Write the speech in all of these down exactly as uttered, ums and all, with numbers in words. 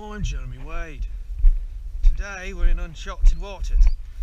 I'm Jeremy Wade. Today we're in uncharted waters.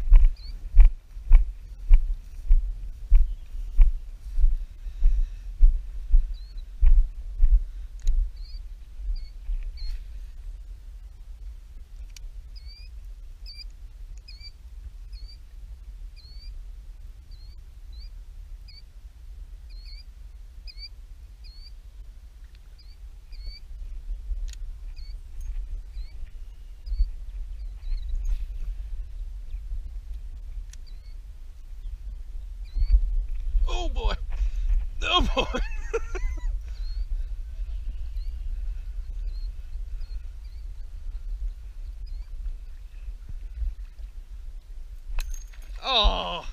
Oh boy! Oh boy! Oh!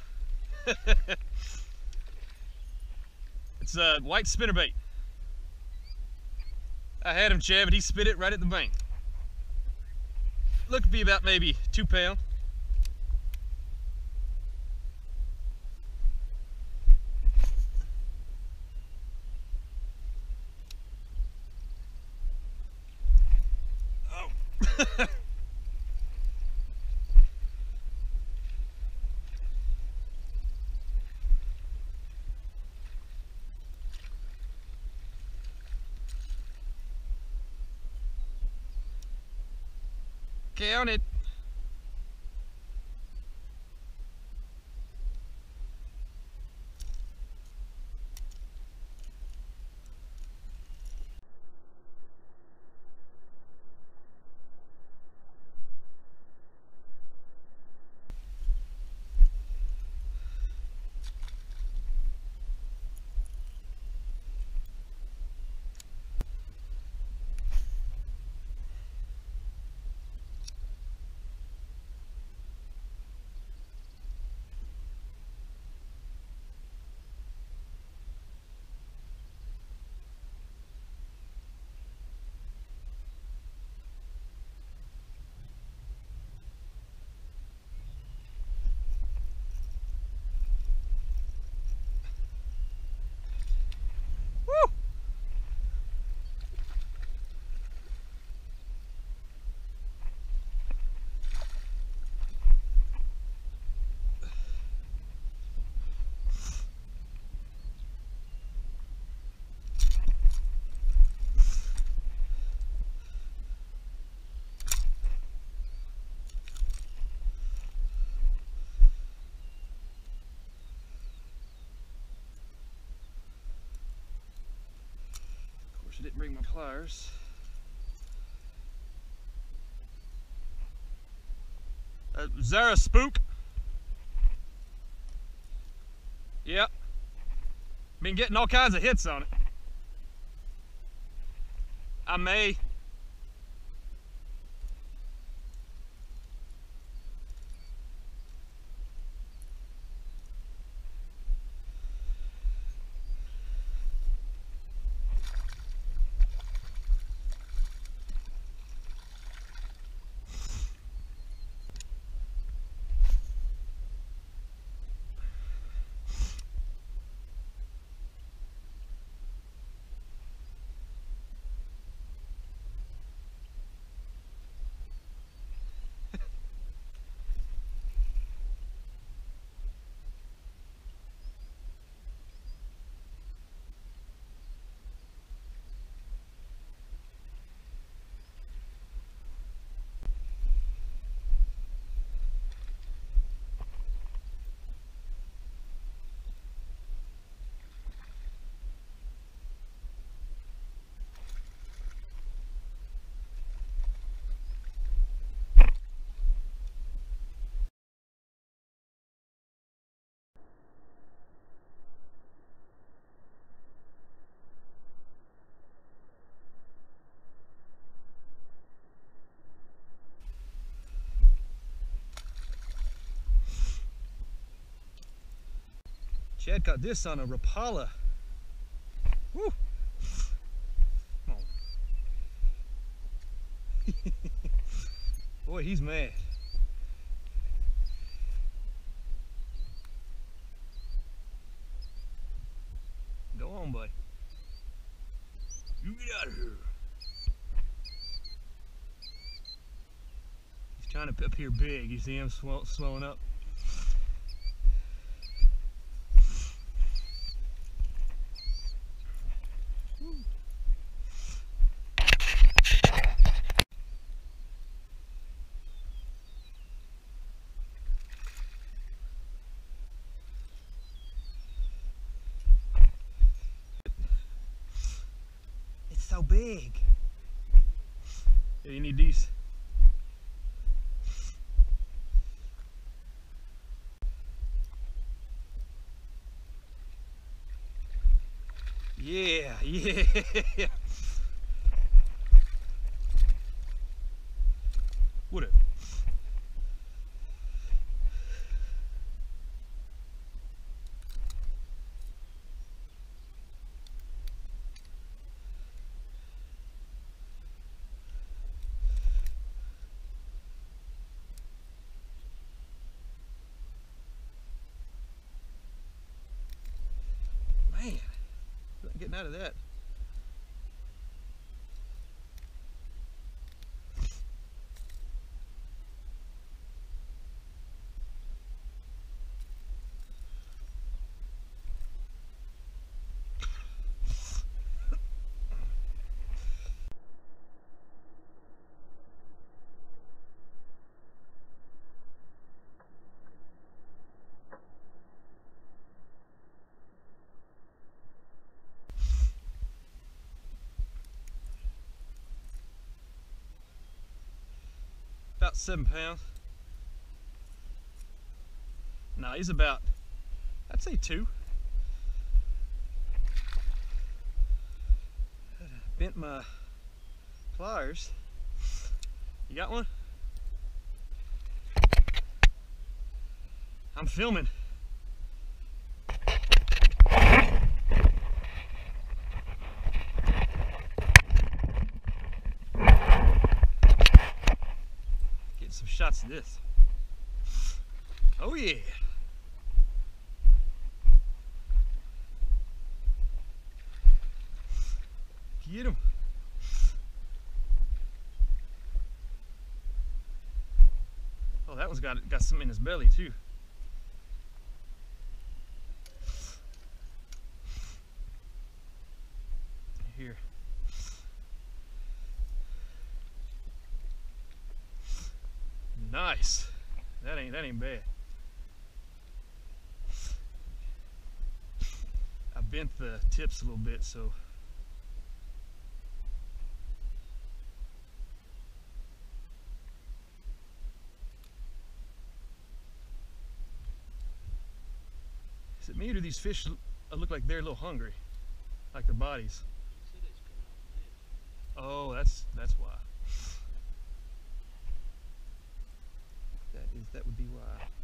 It's a white spinnerbait. I had him, Chad, but he spit it right at the bank. Looked to be about maybe two pound. Oh! Count it. I didn't bring my pliers. Uh, is there a spook? Yep. Been getting all kinds of hits on it. I may. Chad caught this on a Rapala. Woo! Come on. Boy, he's mad. Go on, buddy. You get out of here. kind of up here big. You see him swell, swelling up? It's so big. Yeah, you need these. Yeah, yeah. What it? Man, getting out of that. About seven pounds. No, he's about, I'd say two. Bent my pliers. You got one? I'm filming. Getting some shots of this. Oh yeah. Get him. Oh, that one's got got something in his belly too. Here. Nice. That ain't that ain't bad. I bent the tips a little bit, so is it me or do these fish look like they're a little hungry, like their bodies? Oh, that's that's why. That is that would be why.